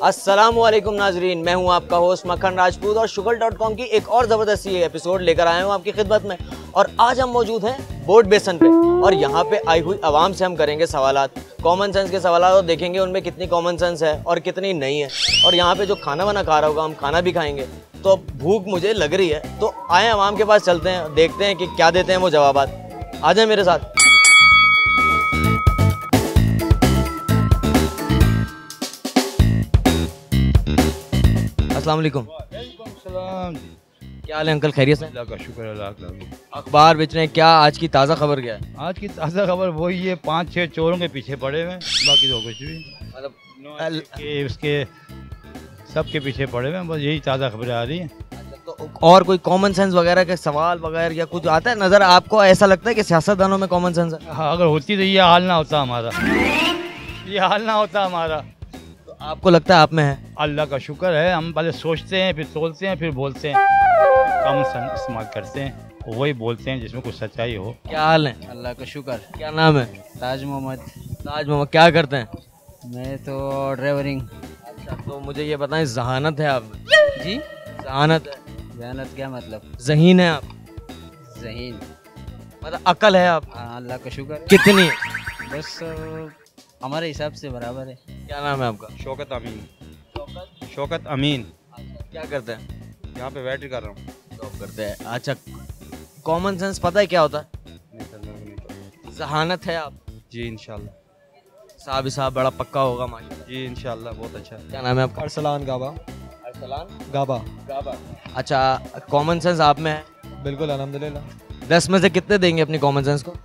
अस्सलामुअलैकुम नाजरीन, मैं हूं आपका होस्ट मक्खन राजपूत और शुगल.com की एक और ज़बरदस्त एपिसोड लेकर आया हूं आपकी खिदमत में। और आज हम मौजूद हैं बोट बेसन पे और यहाँ पे आई हुई आवाम से हम करेंगे सवालात, कॉमन सेंस के सवाल, और देखेंगे उनमें कितनी कॉमन सेंस है और कितनी नहीं है। और यहाँ पे जो खाना वाना खा रहा होगा, हम खाना भी खाएंगे, तो भूख मुझे लग रही है। तो आए आवाम के पास चलते हैं, देखते हैं कि क्या देते हैं वो जवाबात। आ जाए मेरे साथ। अस्सलाम वालेकुम। क्या हाल है अंकल, खैरियत से? अल्लाह का शुक्र, अल्लाह का। अखबार बेच रहे हैं क्या? आज की ताज़ा खबर क्या है? आज की ताज़ा खबर वही है, 5-6 चोरों के पीछे पड़े हुए हैं, बाकी तो कुछ भी मतलब उसके सबके पीछे पड़े हुए हैं, बस यही ताज़ा खबरें आ रही हैं। तो और कोई कॉमन सेंस वगैरह के सवाल वगैरह या कुछ आता है नज़र आपको? ऐसा लगता है कि सियासतदानों में कॉमन सेंस है? हाँ, अगर होती तो ये हाल ना होता हमारा, ये हाल ना होता हमारा। तो आपको लगता है आप में है? अल्लाह का शुक्र है, हम पहले सोचते हैं, फिर सोचते हैं, फिर बोलते हैं, कॉमन सेंस इस्तेमाल करते हैं, वही बोलते हैं जिसमें कुछ सच्चाई हो। क्या हाल है? अल्लाह का शुक्र। क्या नाम है? ताज मोहम्मद। ताज मोहम्मद। क्या करते हैं? मैं तो ड्राइवरिंग। अच्छा, तो मुझे ये बताएं, जहानत है आप में? जी, जहानत है? जहानत क्या मतलब? ज़हीन है आप? ज़हीन मतलब अकल है आप? हाँ, अल्लाह का शुक्र। कितनी? बस हमारे हिसाब से बराबर है। क्या नाम है आपका? शौकत अमीन। शौकत अमीन। क्या करते हैं? यहाँ पे वेट कर रहा हूँ। जॉब करते हैं। अच्छा, कॉमन सेंस पता है क्या होता है? नहीं सर, मेरे को नहीं पता। जहानत है आप? जी इंशाल्लाह। साहब बड़ा पक्का होगा माशाल्लाह। जी इंशाल्लाह, बहुत अच्छा। क्या नाम है आपका? अरसलान गाबा। अरसलान गाबा। गाबा। अच्छा, कॉमन सेंस आप में है? बिल्कुल अल्हम्दुलिल्लाह। 10 में से कितने देंगे अपनी कॉमन सेंस को?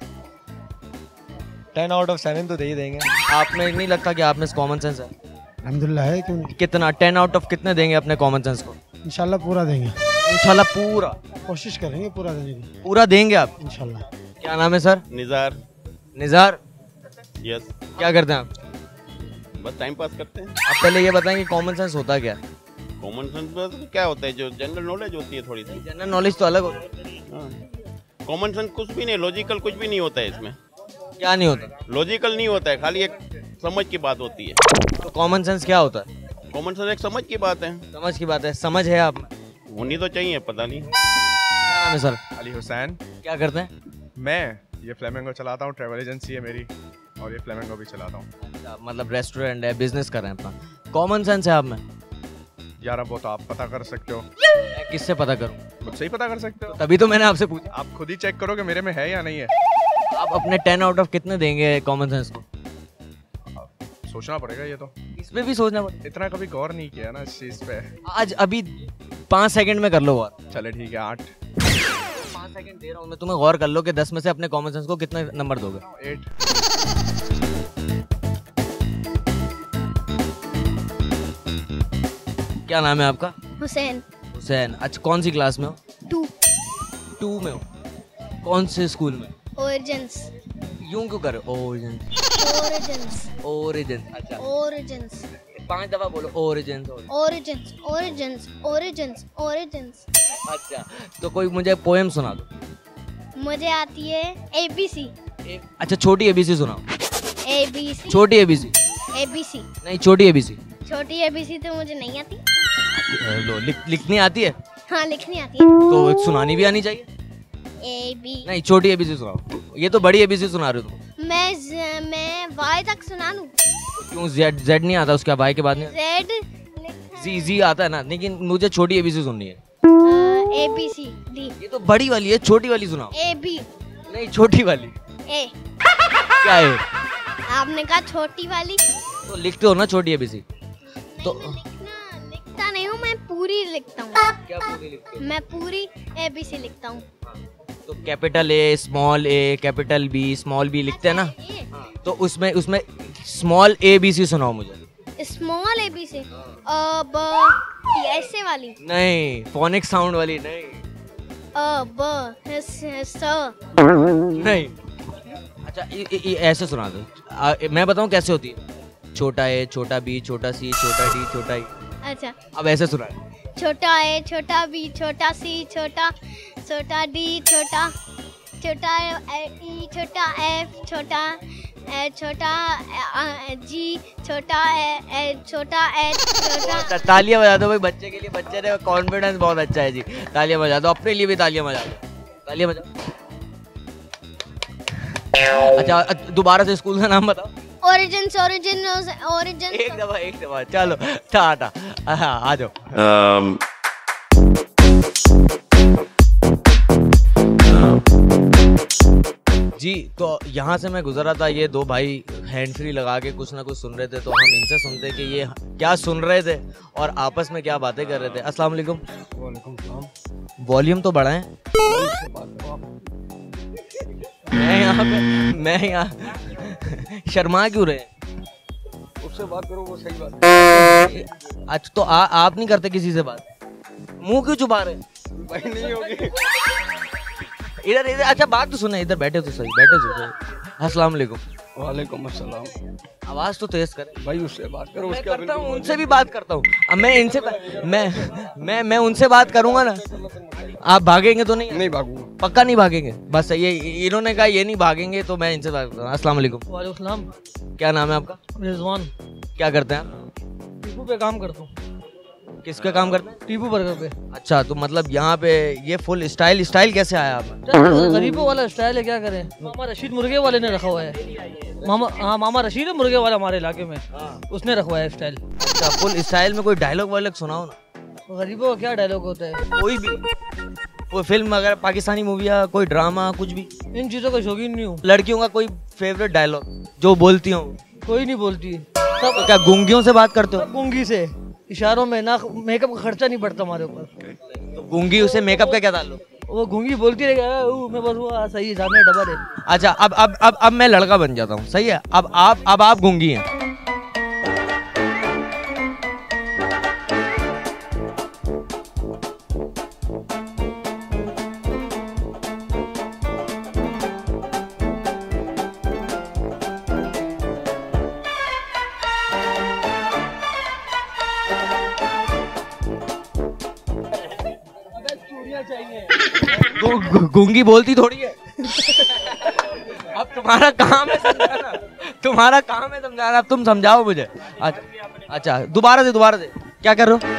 10 आउट ऑफ 7 तो दे ही देंगे। आप में नहीं लगता कि आप में कॉमन सेंस है? अल्हम्दुलिल्लाह है, क्यों नहीं? कितना 10 आउट ऑफ कितने देंगे अपने कॉमन सेंस को? इंशाल्लाह पूरा देंगे। इंशाल्लाह पूरा? कोशिश करेंगे पूरा देने की। पूरा देंगे आप इंशाल्लाह। क्या नाम है सर? निज़ार। निज़ार। यस। क्या करते हैं आप? बस टाइम पास करते हैं। आप पहले ये बताएं कि कॉमन सेंस होता क्या है? कॉमन सेंस बस क्या होता है, जो जनरल नॉलेज होती है थोड़ी सी। जनरल नॉलेज तो अलग होता है। कॉमन सेंस कुछ भी नहीं, लॉजिकल कुछ भी नहीं होता है इसमें। क्या नहीं होता? लॉजिकल नहीं होता है, खाली एक समझ की बात होती है। तो कॉमन सेंस क्या होता है? कॉमन सेंस एक समझ की बात है। समझ की बात है। समझ है आप में? होनी तो चाहिए, पता नहीं। क्या नाम है सर? अली हुसैन। क्या करते हैं? मैं ये फ्लेमिंगो चलाता हूँ, ट्रैवल एजेंसी है मेरी, और ये फ्लेमिंगो भी चलाता हूँ। अच्छा, मतलब रेस्टोरेंट है, बिजनेस कर रहे हैं अपना। कॉमन सेंस है आप में? यार वो तो आप पता कर सकते हो। मैं किससे पता करूं? खुद से ही पता कर सकते हो। तभी तो मैंने आपसे पूछा। आप खुद ही चेक करो कि मेरे में है या नहीं है। आप अपने 10 आउट ऑफ कितने देंगे कॉमन सेंस को? सोचना पड़ेगा, ये तो इस पे भी सोचना पड़ेगा। इतना कभी गौर नहीं किया ना इस चीज़ पे। आज अभी 5 सेकंड में कर लो बात। चले ठीक है, 8। 5 सेकंड दे रहा हूँ मैं तुम्हें, गौर कर लो कि 10 में से अपने कॉमन सेंस को कितने नंबर दोगे? 8। क्या नाम है आपका? हुसैन। हुसैन। अच्छा, कौन सी क्लास में हो? 2 में हो? कौन से स्कूल में? ओरिजिन्स। यूं क्यों कर? ओरिजिन्स। ओरिजिन्स। अच्छा, ओरिजिन्स। 5 दफा बोलो origins. Origins. Origins. Origins. Origins. अच्छा, तो कोई मुझे पोएम सुना दो। मुझे आती है ABC। अच्छा, छोटी ABC सुनाओ। ABC। छोटी ABC। ABC। नहीं, छोटी ABC। छोटी ABC तो मुझे नहीं आती। लो, लिखनी आती है? हाँ, लिखनी आती है। तो सुनानी भी आनी चाहिए। AB। नहीं, छोटी ABC सुनाओ। ये तो बड़ी ABC सुना रहे हो तुम। मैं Y तक सुना लूं? क्यों? Z नहीं आता उसका? Y के बाद नहीं? Z आता है ना, लेकिन मुझे छोटी ABC सुननी है। ABCD। ये तो बड़ी वाली है, छोटी वाली सुनाओ। AB। नहीं, छोटी वाली। A। क्या है? आपने कहा छोटी वाली। तो लिखते हो ना छोटी ABC? तो लिखता नहीं हूँ, मैं पूरी लिखता हूँ। क्या पूरी लिखते हो? मैं पूरी ABC लिखता हूँ। तो capital A, small A, capital B, small B लिखते हैं ना? तो उसमें स्मॉल ABC सुनाओ मुझे। Small ABC। ऐसे वाली? नहीं, फोनिक साउंड वाली नहीं। नहीं। अच्छा, ऐसे सुना दो। मैं बताऊं कैसे होती है? छोटा A, छोटा B, छोटा C, छोटा D, छोटा E। अच्छा, अब ऐसे सुना। छोटा A, छोटा B, छोटा C, छोटा D, छोटा E, छोटा F, छोटा छोटा जी, छोटा छोटा छोटा। तालियां बजा दो भाई बच्चे के लिए, बच्चे ने कॉन्फिडेंस बहुत अच्छा है जी। तालियां बजा दो, अपने लिए भी तालियां बजा दो, तालियां बजा। अच्छा दोबारा से स्कूल का नाम बताओ। ओरिजिन एक दफा चलो टाटा। आ जाओ। जी तो यहाँ से मैं गुजरा था, ये दो भाई हैंड फ्री लगा के कुछ ना कुछ सुन रहे थे, तो हम इनसे सुनते कि ये क्या सुन रहे थे और आपस में क्या बातें कर रहे थे। अस्सलाम वालेकुम। वालेकुम सलाम। वॉल्यूम तो बढ़ाएं। मैं यहाँ शर्मा क्यों रहे? उससे बात करो, वो सही बात है। अच्छा तो आप नहीं करते किसी से बात? मुंह क्यों छुपा रहे? भाई नहीं होगी। इधर अच्छा बात तो सुने, इधर बैठे तो सही, बैठे तो सही। अस्सलाम वालेकुम। वालेकुम अस्सलाम। आवाज तो तेज करें भाई, उससे बात करो। मैं करता हूँ, उनसे भी बात करता हूँ। अब मैं इनसे मैं उनसे बात करूंगा ना, आप भागेंगे तो नहीं? नहीं भागूंगा। पक्का नहीं भागेंगे? बस ये इन्होंने कहा ये नहीं भागेंगे, तो मैं इनसे बात करता हूँ। अस्सलाम वालेकुम। वालेकुम सलाम। क्या नाम है आपका? रिजवान। क्या करते हैं आप? टीपू पे काम करता हूँ। किसके काम करते हैं? टीपू बर्गर पे। अच्छा तो मतलब यहाँ पे ये फुल स्टाइल कैसे आया आप? गरीबों वाला स्टाइल है, क्या करें। मामा रशीद मुर्गे वाले ने रखा हुआ है। मामा रशीद है मुर्गे वाला हमारे इलाके में, उसने रखा हुआ है स्टाइल। अच्छा फुल स्टाइल में कोई डायलॉग वायलॉग सुनाओ ना। गरीबों का क्या डायलॉग होता है? कोई भी, कोई फिल्म अगर पाकिस्तानी मूवी या कोई ड्रामा कुछ भी। इन चीजों का शौकीन नहीं हूँ। लड़कियों का कोई फेवरेट डायलॉग जो बोलती हो? कोई नहीं बोलती। तो क्या गूंगियों से बात करते हो? गूंगी से, इशारों में ना, मेकअप का खर्चा नहीं पड़ता हमारे ऊपर। तो गूंगी उसे मेकअप का क्या ताल्लुक? वो गूंगी बोलती रहेगा, मैं बस वो सही है, सामने डबल है। अच्छा अब मैं लड़का बन जाता हूँ, सही है। अब आप गूंगी हैं। गूंगी बोलती थोड़ी है। अब तुम्हारा काम है समझाना, तुम्हारा काम है समझाना, अब तुम समझाओ मुझे। अच्छा दोबारा से क्या कर रहे हो?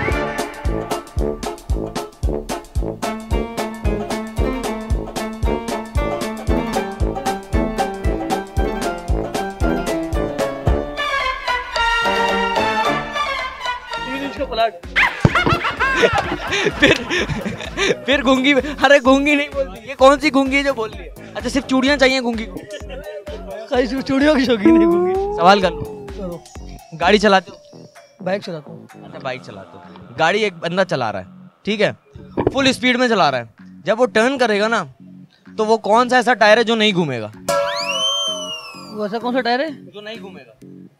फिर गूंगी, अरे गूंगी नहीं बोलती, ये कौन सी गूंगी है जो बोल रही है? अच्छा सिर्फ चूड़ियां चाहिए गूंगी को? चूड़ियों की शौकीन है गूंगी। सवाल कर लो। गाड़ी चलाते हो? बाइक चलाता हूँ। अच्छा बाइक चलाते हो। गाड़ी एक बंदा चला रहा है, ठीक है, फुल स्पीड में चला रहा है। जब वो टर्न करेगा ना, तो वो कौन सा ऐसा टायर है जो नहीं घूमेगा? वो ऐसा कौन सा टायर है जो नहीं घूमेगा?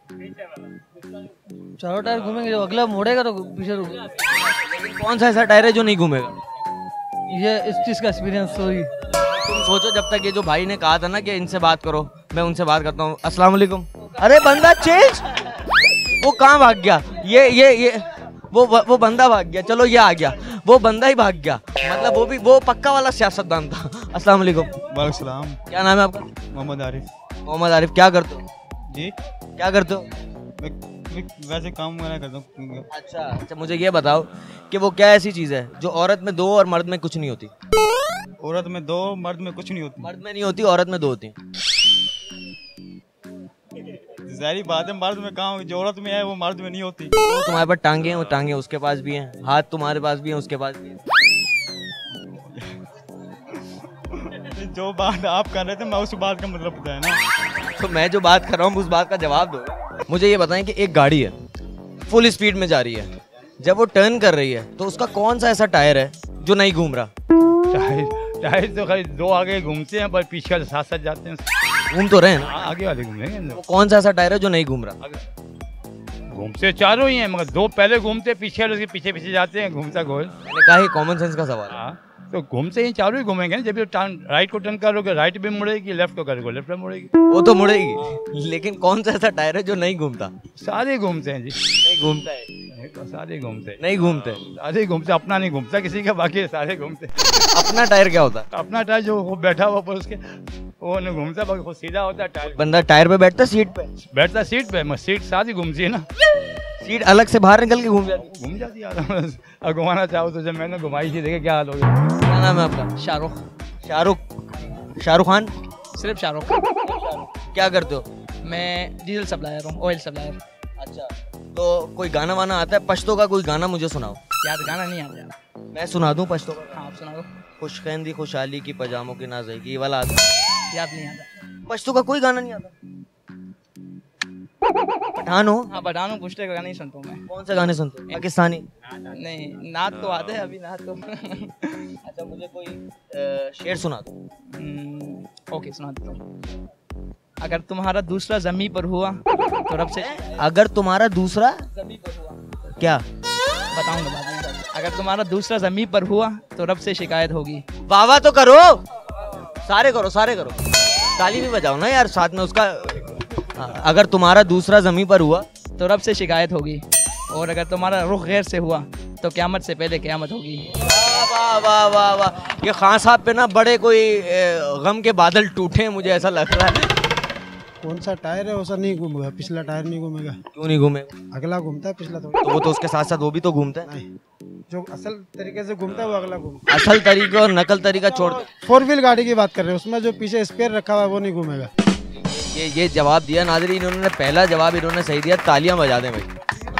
चारों टायर घूमेंगे, जो अगला मोड़ेगा तो पीछे रुकेगा। कौन सा ऐसा टायर है जो नहीं घूमेगा? ये इस चीज का एक्सपीरियंस सॉरी। तुम सोचो, जब तक ये जो भाई ने कहा था ना कि इनसे बात करो, मैं उनसे बात करता हूँ। अस्सलाम वालेकुम। अरे बंदा चेंज, वो कहाँ भाग गया? ये वो बंदा भाग गया। चलो ये आ गया, वो बंदा ही भाग गया, मतलब वो पक्का वाला सियासतदान था। अस्सलाम वालेकुम। वालेकुम सलाम। क्या नाम है आपका? मोहम्मद आरिफ। मोहम्मद आरिफ। क्या करते हो जी? क्या करते हो? मैं वैसे काम वगैरह करता हूँ। अच्छा मुझे ये बताओ कि वो क्या ऐसी चीज़ है जो औरत में दो और मर्द में कुछ नहीं होती? औरत में दो, मर्द में कुछ नहीं होती। मर्द में नहीं होती, औरत में दो होती। ज़ाहिर बात है, मर्द में कहाँ, जो औरत में है वो मर्द में नहीं होती। तो तुम्हारे पास टांगे हैं, वो टांगे उसके पास भी हैं, हाथ तुम्हारे पास भी हैं, उसके पास भी हैं। जो बात आप कर रहे थे, मैं उस बात का मतलब बताया ना। तो मैं जो बात कर रहा हूँ उस बात का जवाब दो। मुझे ये बताएं कि एक गाड़ी है, फुल स्पीड में जा रही है, जब वो टर्न कर रही है तो उसका कौन सा ऐसा टायर है जो नहीं घूम रहा? टायर तो खाली दो आगे घूमते हैं, पर पीछे वाले साथ साथ जाते हैं। घूम तो रहे हैं ना? आगे वाले घूमेंगे। वो कौन सा ऐसा टायर है जो नहीं घूम रहा? घूमते चारों ही हैं, मगर दो पहले घूमते, पीछे वाले उसके पीछे पीछे जाते हैं, घूमता गोल। मैंने कहा कॉमन सेंस का सवाल है। तो घूमते ही चारों ही घूमेंगे। जब ये राइट को टर्न करोगे राइट भी मुड़ेगी, लेफ्ट को करोगे लेफ्ट में मुड़ेगी। वो तो मुड़ेगी, लेकिन कौन सा ऐसा टायर है जो नहीं घूमता? सारे घूमते हैं जी। नहीं घूमता है? सारे घूमते नहीं घूमते, सारे घूमते। अपना नहीं घूमता किसी का, बाकी सारे घूमते। अपना टायर क्या होता है? अपना टायर जो वो बैठा हुआ पर उसके वो नहीं घूमता, बाकी खुद सीधा होता है। टायर बंदा टायर पे बैठता, सीट पे बैठता, सीट पे, मैं सीट साथ ही घूमती है ना, सीट अलग से बाहर निकल के घूम जाती। घूम जाती यार। अब घुमाना चाहो तो, जब मैंने घुमाई थी देखे क्या हाल हो गया। क्या नाम है आपका? शाहरुख खान? सिर्फ शाहरुख। क्या करते हो? मैं डीजल सप्लायर हूँ, ऑयल सप्लायर। अच्छा, तो कोई गाना वाना आता है पश्तो का? कोई गाना मुझे सुनाओ। यार गाना नहीं आता यार। मैं सुना दूं पश्तो का? हाँ आप सुना दो। खुशखैंदी खुशहाली की पजामों की नाज़ेगी, ये वाला आता है? याद नहीं आता। पश्तो का कोई गाना नहीं आता? पठान हो? हाँ पठान हूँ, पुश्ते का गाना ही सुनता हूँ मैं। कौन से गाने सुनते हो? पाकिस्तानी? नहीं, नात तो आते हैं अभी, नात तो। अच्छा, मुझे कोई शेर सुना दो। ओके सुना देता हूँ। अगर तुम्हारा दूसरा ज़मीं पर हुआ तो रब से, अगर तुम्हारा दूसरा ज़मीं पर हुआ, क्या बताऊंगा बाद में। अगर तुम्हारा दूसरा ज़मीं पर हुआ तो रब से शिकायत होगी। वाह वाह तो करो, सारे करो, ताली भी बजाओ ना यार साथ में उसका। अगर तुम्हारा दूसरा ज़मीं पर हुआ तो रब से शिकायत होगी, और अगर तुम्हारा रुख गैर से हुआ तो क़यामत से पहले क़यामत होगी। वाह वाह वाह वाह, ये खान साहब पे ना बड़े कोई गम के बादल टूटे हैं, मुझे ऐसा लग रहा है। कौन सा टायर है वैसा नहीं घूमेगा, पिछला टायर नहीं घूमेगा। क्यों नहीं घूमेगा? अगला घूमता है, पिछला थोड़ा। तो वो तो उसके साथ साथ वो भी तो घूमता है। नहीं, जो असल तरीके से घूमता है वो अगला घूमता है। असल तरीका और नकल तरीका छोड़। 4 व्हील गाड़ी की बात कर रहे हैं, उसमें जो पीछे स्पेयर रखा हुआ है वो नहीं घूमेगा। ये जवाब दिया नाज़रीन, इन्होंने पहला जवाब इन्होंने सही दिया, तालियां बजा दें भाई।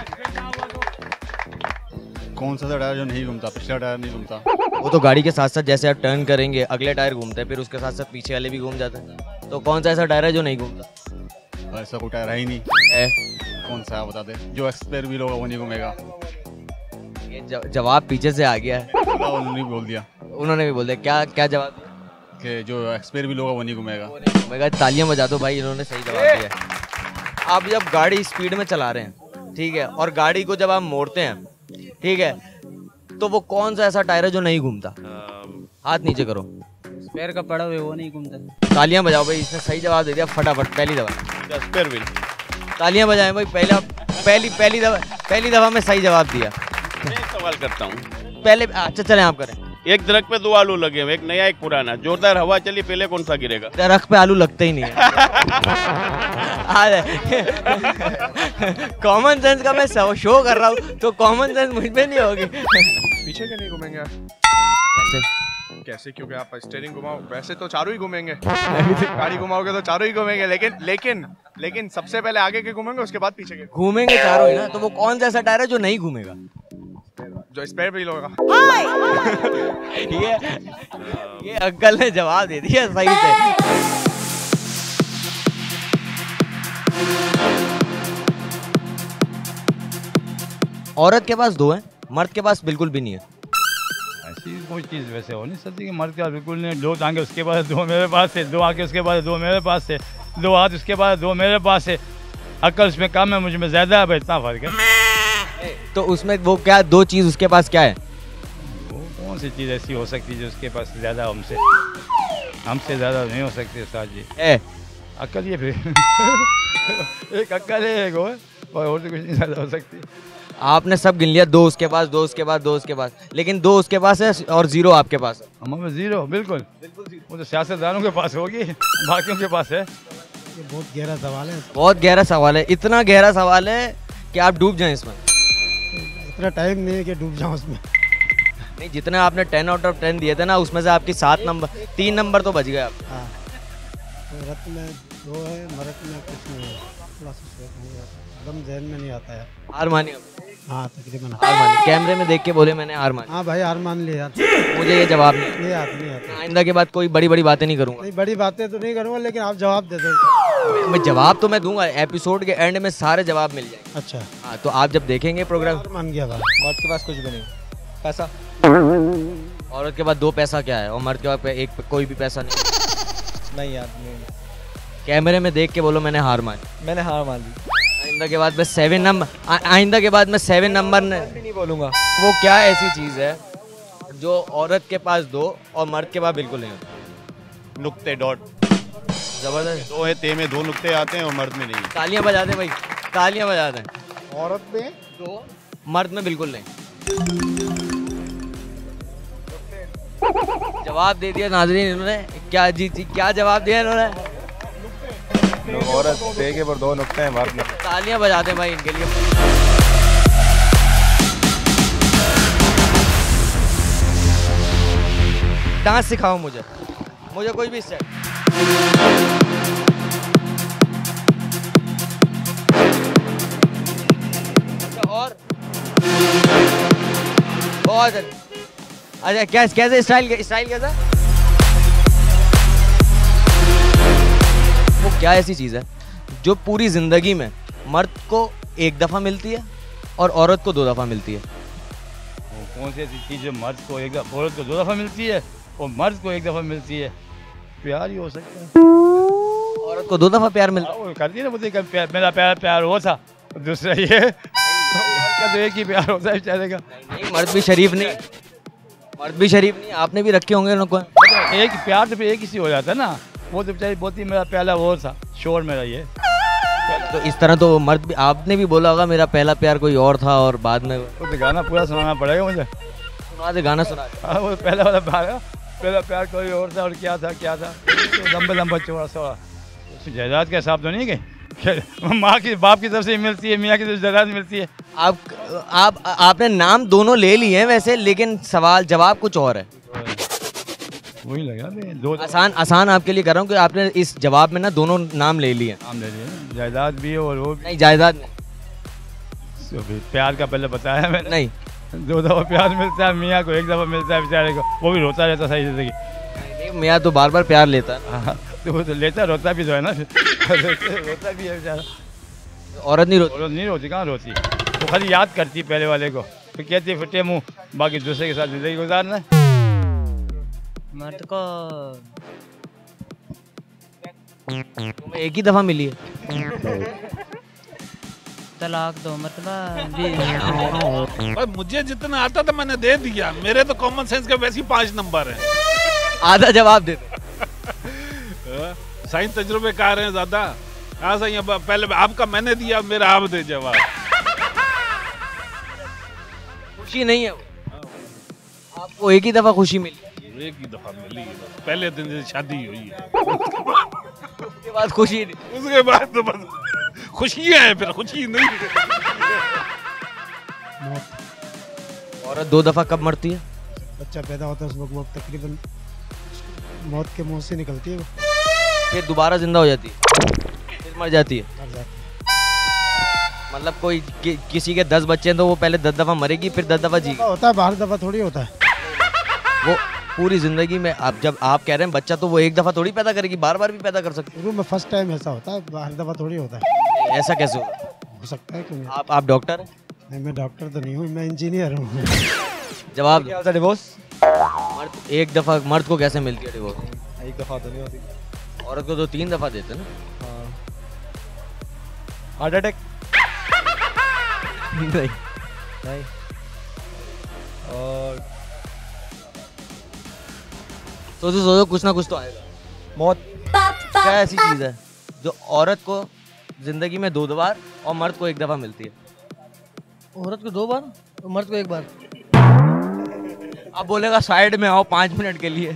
कौन सा टायर जो नहीं घूमता? पिछला टायर नहीं घूमता। वो तो गाड़ी के साथ साथ जैसे आप टर्न करेंगे अगले टायर घूमते हैं, फिर उसके साथ साथ पीछे वाले भी घूम जाते हैं। तो कौन सा ऐसा टायर है जो नहीं घूमता? ऐसा कोई टायर है ही नहीं है। कौन सा है बता दे? जो एक्सपायर भी होगा वो नहीं घूमेगा। ये जवाब पीछे से आ गया है। उन्होंने बोल दिया, उन्होंने भी बोल दिया। क्या क्या जवाब दिया? कि जो एक्सपायर भी होगा वो नहीं घूमेगा। घूमेगा। तालियां बजा दो भाई, इन्होंने सही जवाब दिया। आप जब गाड़ी स्पीड में चला रहे हैं, ठीक है, और गाड़ी को जब आप मोड़ते हैं, ठीक है, तो वो कौन सा ऐसा टायर है जो नहीं घूमता? हाथ नीचे करो। स्पेयर का पड़ा हुआ वो नहीं घूमता। तालियां बजाओ भाई, इसने सही जवाब दे दिया फटाफट, पहली दफा। Spare wheel. तालियां बजाएं भाई, पहली दफा में सही जवाब दिया। मैं एक सवाल करता हूँ। पहले अच्छा चलें आप करें। एक दरख्त पे 2 आलू लगे हुए, एक नया एक पुराना, जोरदार हवा चली, पहले कौन सा गिरेगा? दरख्त पे आलू लगते ही नहीं है। कॉमन सेंस का मैं शो कर रहा हूँ, तो कॉमन सेंस मुझ में नहीं होगी। पीछे के नहीं घूमेंगे यार। कैसे? क्योंकि आप स्टीयरिंग घुमाओ, वैसे तो चारों ही घूमेंगे। गाड़ी घुमाओगे तो चारों ही घूमेंगे, लेकिन सबसे पहले आगे के घूमेंगे, उसके बाद पीछे के घूमेंगे चारों ही ना। तो वो कौन सा ऐसा टायर है जो नहीं घूमेगा? जो स्पेयर व्हील होगा। ये अंकल ने जवाब दे दिया सही से। औरत के पास 2 है, मर्द के पास बिल्कुल भी नहीं है। ऐसी कोई चीज़ वैसे हो नहीं सकती कि मर्द का बिल्कुल नहीं। 2 टांगे उसके पास, 2 मेरे पास है, 2 आंखें उसके पास, 2 मेरे पास है, 2 हाथ उसके पास, 2 मेरे पास है। अक्ल उसमें कम है, मुझ में ज़्यादा है, इतना फर्क है। तो उसमें वो क्या 2 चीज़ उसके पास क्या है? वो कौन सी चीज़ ऐसी हो सकती है जो उसके पास ज़्यादा हमसे ज़्यादा नहीं हो सकती? साथ जी है अक्ल, ये फिर एक अक्ल है, एक और तो कुछ नहीं ज़्यादा हो सकती। आपने सब गिन लिया, 2 उसके पास, 2 उसके पास, 2 उसके पास, लेकिन 2 उसके पास है और 0 आपके पास है। हमारे 0 बिल्कुल वो तो सियासतदानों के पास होगी, बाकियों के पास है। ये बहुत गहरा सवाल है। बहुत गहरा सवाल है, इतना गहरा सवाल है कि आप डूब जाएं इसमें। इतना टाइम नहीं है कि डूब जाऊं उसमें। नहीं, जितने आपने 10 आउट ऑफ 10 दिए थे ना, उसमें से आपकी 3 नंबर तो बच गए आप। हाँ, औरत में 2 है, मर्द में कुछ नहीं है। थोड़ा सा एकदम ज़हन में नहीं आता है। हार मानी? हाँ तकरीबन हार मानी। कैमरे में देख के बोले मैंने हार मानी। हाँ भाई, हार मान लिया यार। मुझे ये जवाब नहीं आता। आइंदा के बाद कोई बड़ी बड़ी बातें नहीं करूंगा। नहीं, बड़ी बातें तो नहीं करूँगा, लेकिन आप जवाब दे दो। मैं जवाब तो मैं दूंगा, एपिसोड के एंड में सारे जवाब मिल जाएंगे। अच्छा हाँ, तो आप जब देखेंगे प्रोग्राम। मान गया भाई। मर्द के पास कुछ भी नहीं, पैसा। औरत के पास 2 पैसा क्या है, और मर्द के पास एक कोई भी पैसा नहीं यार नहीं। कैमरे में देख के बोलो मैंने हार मानी। मैंने हार मान ली। आइंदा के बाद मैं 7 नंबर आइंदा के बाद मैं 7 नंबर नहीं बोलूँगा। वो क्या ऐसी चीज़ है जो औरत के पास 2 और मर्द के पास बिल्कुल नहीं होती? नुक्ते, डॉट। जबरदस्त। 2 है, ते में 2 नुक्ते आते हैं और मर्द में नहीं। तालियां बजा दें भाई, तालियां बजा दें। औरत में 2, मर्द में बिल्कुल नहीं। जवाब दे दिया नाज़रीन इन्होंने। क्या जी क्या जवाब दिया इन्होंने? औरत देखे पर 2 नुक्ते हैं मर्द में। तालियां बजा दें भाई इनके लिए। डांस सिखाओ मुझे कोई भी स्टेप। और बहुत अच्छा, कैसे स्टाइल कैसा? वो क्या ऐसी चीज़ है जो पूरी ज़िंदगी में मर्द को एक दफ़ा मिलती है और औरत को 2 दफ़ा मिलती है? वो कौन सी ऐसी चीज़ है मर्द को एक दफ़ा, औरत को 2 दफ़ा मिलती है और मर्द को 1 दफ़ा मिलती है? प्यार ही हो सकता है। औरत को 2 दफ़ा प्यार मिलता है? वो करती है ना, बोलती है मेरा प्यार वो था, दूसरा ये तो एक ही प्यार होता है बेचारे का। नहीं, मर्द भी शरीफ नहीं, आपने भी रखे होंगे उनको। एक प्यार तो फिर एक ही से हो जाता है ना। वो तो बेचारी बोलती मेरा पहला वो था, शोर मेरा ये। तो इस तरह तो मर्द भी, आपने भी बोला होगा मेरा पहला प्यार कोई और था और बाद में। तो गाना पूरा सुनाना पड़ेगा मुझे। सुना दे, गाना सुना दे। हाँ, वो पहला प्यार कोई और था और क्या था तो लंबा चौड़ा सौड़ा। जायदाद का हिसाब तो नहीं है माँ की बाप की तरफ से मिलती है, मियाँ की तरफ से जायदाद मिलती है। आपने नाम दोनों ले लिए हैं वैसे, लेकिन सवाल जवाब कुछ और है। वही लगा आसान आपके लिए कर रहा हूँ कि आपने इस जवाब में ना दोनों नाम ले लिए। नाम ले लिए, जायदाद भी है और वो भी। नहीं, जायदाद नहीं। तो प्यार का पहले बताया मैंने। नहीं, 2 दफ़ा प्यार मिलता है, मियाँ को 1 दफ़ा मिलता है बेचारे को, वो भी रोता रहता सारी जिंदगी। मियाँ तो बार बार प्यार लेता है। हाँ, तो वो तो लेता रोता भी तो है ना रोता भी है बेचारा। औरत नहीं रोती? औरत नहीं रोती, कहाँ रोती? वो खाली याद करती पहले वाले को, फिर कहती फटे मुँह, बाकी दूसरे के साथ जिंदगी गुजारना है। मर्द को एक ही दफा मिली है। तलाक दो मतलब भाई मुझे जितना आता था मैंने दे दिया, मेरे तो कॉमन सेंस के वैसे ही 5 नंबर है। आधा जवाब दे दो। साइंस तजुर्बेकार हैं ज्यादा। हाँ सही है, पहले आपका मैंने दिया, मेरा आप दे जवाब। खुशी नहीं है वो, आपको एक ही दफा खुशी मिली? एक ही दफा मिली है, पहले दिन से शादी हुई है। उसके बाद खुशी नहीं? उसके बाद तो बस खुशियां हैं, फिर खुशी नहीं। औरत 2 दफा कब मरती है? बच्चा पैदा होता है उस वक्त वो तकरीबन मौत के मुंह से निकलती है, फिर दोबारा जिंदा हो जाती है, फिर मर जाती है। मतलब कोई किसी के 10 बच्चे हैं तो वो पहले 10 दफा मरेगी, फिर 10 दफा जी होता है, 12 दफा थोड़ी होता है। वो पूरी जिंदगी में आप जब आप कह रहे हैं बच्चा, तो वो एक दफा थोड़ी पैदा करेगी, बार बार भी पैदा कर सकती है। शुरू में फर्स्ट टाइम ऐसा होता है, 12 दफा थोड़ी होता है। ऐसा कैसे हो सकता है? क्यों? आप डॉक्टर हैं? नहीं, मैं डॉक्टर तो नहीं हूँ, मैं इंजीनियर हूँ। जवाब क्या होता है डिवोर्स? मर्द एक दफा, मर्द को कैसे मिलती है डिवोर्स? 1 दफा तो नहीं होती, औरत को तो 3 दफा देते ना। हार्ट अटैक नहीं। और सोचो कुछ ना कुछ तो आएगा। मौत। क्या ऐसी चीज है जो औरत को जिंदगी में 2 बार और मर्द को 1 दफा मिलती है? औरत को 2 बार और मर्द को 1 बार। अब बोलेगा साइड में आओ 5 मिनट के लिए।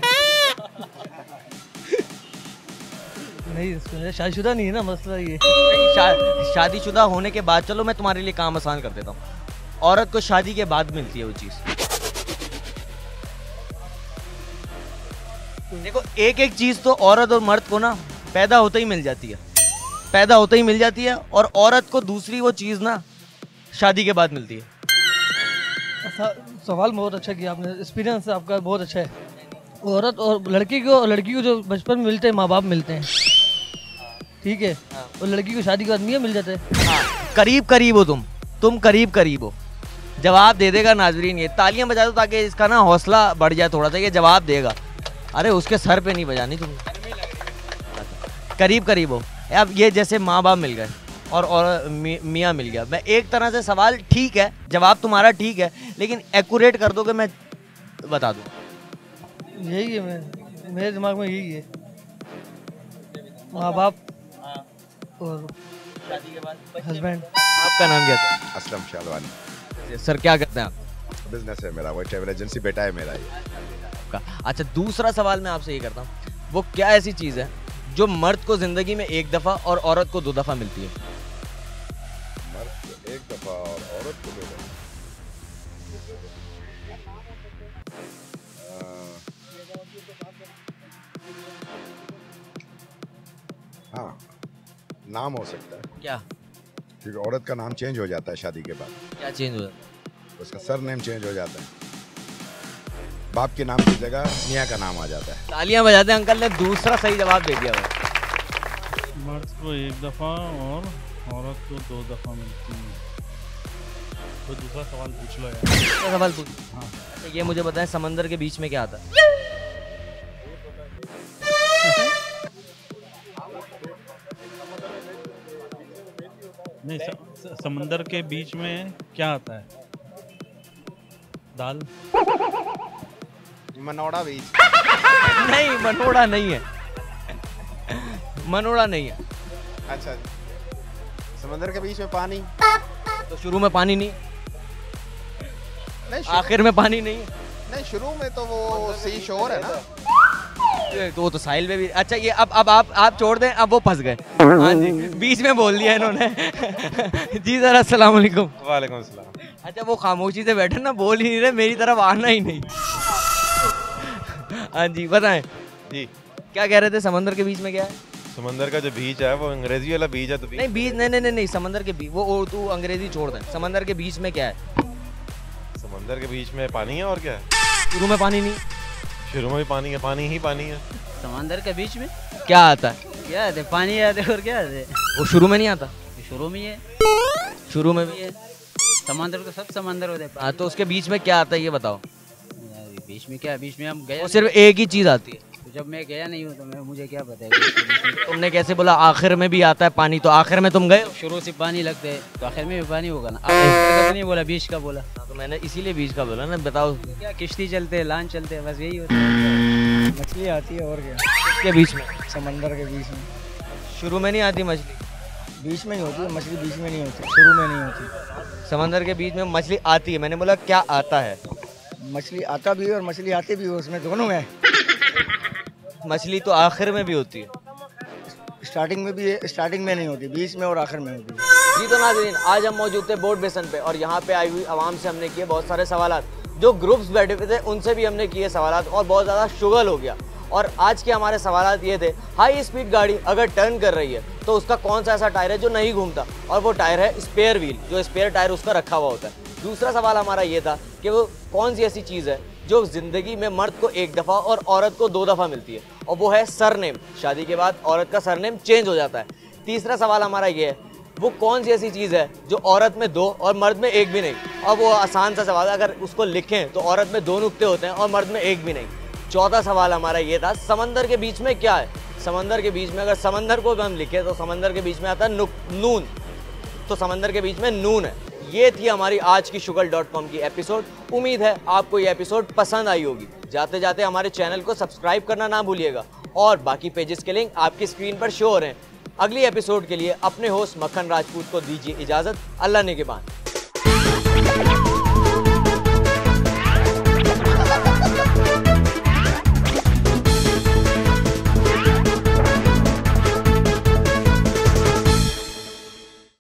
नहीं, शादीशुदा नहीं है ना मसला ये। शादीशुदा होने के बाद, चलो मैं तुम्हारे लिए काम आसान कर देता हूँ, औरत को शादी के बाद मिलती है वो चीज। देखो, एक चीज तो औरत और मर्द को ना पैदा होते ही मिल जाती है, और औरत को दूसरी वो चीज ना शादी के बाद मिलती है। सवाल बहुत अच्छा किया आपने, एक्सपीरियंस आपका बहुत अच्छा है। औरत और लड़की को जो बचपन में मिलते हैं, माँ बाप मिलते हैं, ठीक है, और लड़की को शादी के बाद मियाँ मिल जाते हैं। करीब हो तुम करीब हो। जवाब दे देगा नाजरीन, ये तालियां बजा दो ताकि इसका ना हौसला बढ़ जाए थोड़ा सा, ये जवाब देगा। अरे उसके सर पे नहीं बजानी तुम। करीब हो। अब ये जैसे माँ बाप मिल गए और मियाँ मिल गया, मैं एक तरह से सवाल ठीक है, जवाब तुम्हारा ठीक है, लेकिन एक्यूरेट कर दो कि मैं बता दूं। यही है, मेरे दिमाग में यही है, माँ बाप और शादी के बाद हस्बैंड। आपका नाम क्या था? असलम शालवानी। सर क्या करते हैं आप? बिजनेस है मेरा, वो ट्रैवल एजेंसी बेटा है मेरा ये। अच्छा, दूसरा सवाल मैं आपसे ये करता हूँ, वो क्या ऐसी चीज़ है जो मर्द को ज़िंदगी में एक दफ़ा और औरत को 2 दफ़ा मिलती है? मर्द को एक दफा और औरत को 2 दफा। हाँ, नाम हो सकता है। क्या? क्योंकि औरत का नाम चेंज हो जाता है शादी के बाद। क्या चेंज हो जाता है? उसका सर नेम चेंज हो जाता है। बाप के नाम की जगह मियाँ का नाम आ जाता है। तालियां बजाते हैं, अंकल ने दूसरा सही जवाब दे दिया भाई। मर्द को एक दफ़ा और औरत को 2 दफ़ा मिलती है। तो दूसरा सवाल पूछ लो यार। दूसरा सवाल पूछ। हाँ। अच्छा, ये मुझे बताएं, समंदर के बीच में क्या आता है? नहीं, समंदर के बीच में क्या आता है? दाल। मनोड़ा बीच। नहीं, मनोड़ा नहीं है। मनोड़ा नहीं है। अच्छा, समंदर के बीच में पानी। तो शुरू में पानी नहीं, नहीं आखिर में पानी नहीं है। नहीं, शुरू में तो वो सी शोर है ना। तो वो तो साहिल में भी। अच्छा, ये अब आप छोड़ दें, अब वो फंस गए। हाँ जी, बीच में बोल दिया इन्होंने। जी सर, अस्सलाम वालेकुम। वालेकुम सलाम। अच्छा, वो खामोशी से बैठे ना, बोल ही नहीं रहे, मेरी तरफ आना ही नहीं। हाँ जी, बताएं जी, क्या कह रहे थे? समंदर के बीच में क्या है? समंदर का जो बीच है वो अंग्रेजी वाला बीच है। तो नहीं, बीच नहीं, समंदर के बीच, वो उर्दू अंग्रेजी छोड़ दें। समंदर के बीच में क्या है? समंदर के बीच में पानी है। और क्या है? शुरू में पानी नहीं, शुरू में भी पानी है, पानी ही पानी है। समंदर के बीच में क्या आता है? क्या है? पानी आता है और क्या है? वो शुरू में नहीं आता। शुरू में है, शुरू में भी है। समंदर तो सब समंदर होते हैं। हाँ, तो उसके बीच में क्या आता है ये बताओ। बीच में क्या है? बीच में हम गए, वो सिर्फ एक ही चीज आती है। तो जब मैं गया नहीं हूँ तो मुझे क्या पता है? तुमने कैसे बोला आखिर में भी आता है पानी? तो आखिर में तुम गए हो? शुरू से पानी लगते है तो आखिर में भी पानी होगा ना। आप नहीं बोला, बीच का बोला। तो मैंने इसीलिए बीच का बोला ना। बताओ क्या, किश्ती चलते हैं, लान चलते हैं, बस यही होता है। मछली आती है और क्या? के बीच में, समंदर के बीच में। शुरू में नहीं आती मछली, बीच में ही होती है मछली, बीच में नहीं होती, शुरू में नहीं होती। समंदर के बीच में मछली आती है। मैंने बोला क्या आता है? मछली आता भी है और मछली आती भी है, उसमें दोनों है। मछली तो आखिर में भी होती है। स्टार्टिंग में भी है, स्टार्टिंग में नहीं होती, बीच में और आखिर में होती है। जी तो नाज़रीन, आज हम मौजूद थे बोट बेसन पे और यहाँ पे आई हुई आवाम से हमने किए बहुत सारे सवाल। जो ग्रुप्स बैठे हुए थे उनसे भी हमने किए सवाल और बहुत ज़्यादा शुगल हो गया। और आज के हमारे सवाल ये थे, हाई स्पीड गाड़ी अगर टर्न कर रही है तो उसका कौन सा ऐसा टायर है जो नहीं घूमता? और वो टायर है स्पेयर व्हील, जो स्पेयर टायर उसका रखा हुआ होता है। दूसरा सवाल हमारा ये था कि वो कौन सी ऐसी चीज़ है जो ज़िंदगी में मर्द को 1 दफ़ा और औरत को 2 दफ़ा मिलती है, और वो है सरनेम। शादी के बाद औरत का सरनेम चेंज हो जाता है। तीसरा सवाल हमारा ये है, वो कौन सी ऐसी चीज़ है जो औरत में 2 और मर्द में 1 भी नहीं? और वो आसान सा सवाल है, अगर उसको लिखें तो औरत में 2 नुक्ते होते हैं और मर्द में 1 भी नहीं। चौथा सवाल हमारा ये था, समंदर के बीच में क्या है? समंदर के बीच में अगर समंदर को भी हम लिखें तो समंदर के बीच में आता है नून, तो समंदर के बीच में नून है। ये थी हमारी आज की Shugal.com की एपिसोड। उम्मीद है आपको ये एपिसोड पसंद आई होगी। जाते जाते हमारे चैनल को सब्सक्राइब करना ना भूलिएगा और बाकी पेजेस के लिंक आपकी स्क्रीन पर शो हो रहे हैं। अगली एपिसोड के लिए अपने होस्ट मक्खन राजपूत को दीजिए इजाज़त। अल्लाह ने के बाद।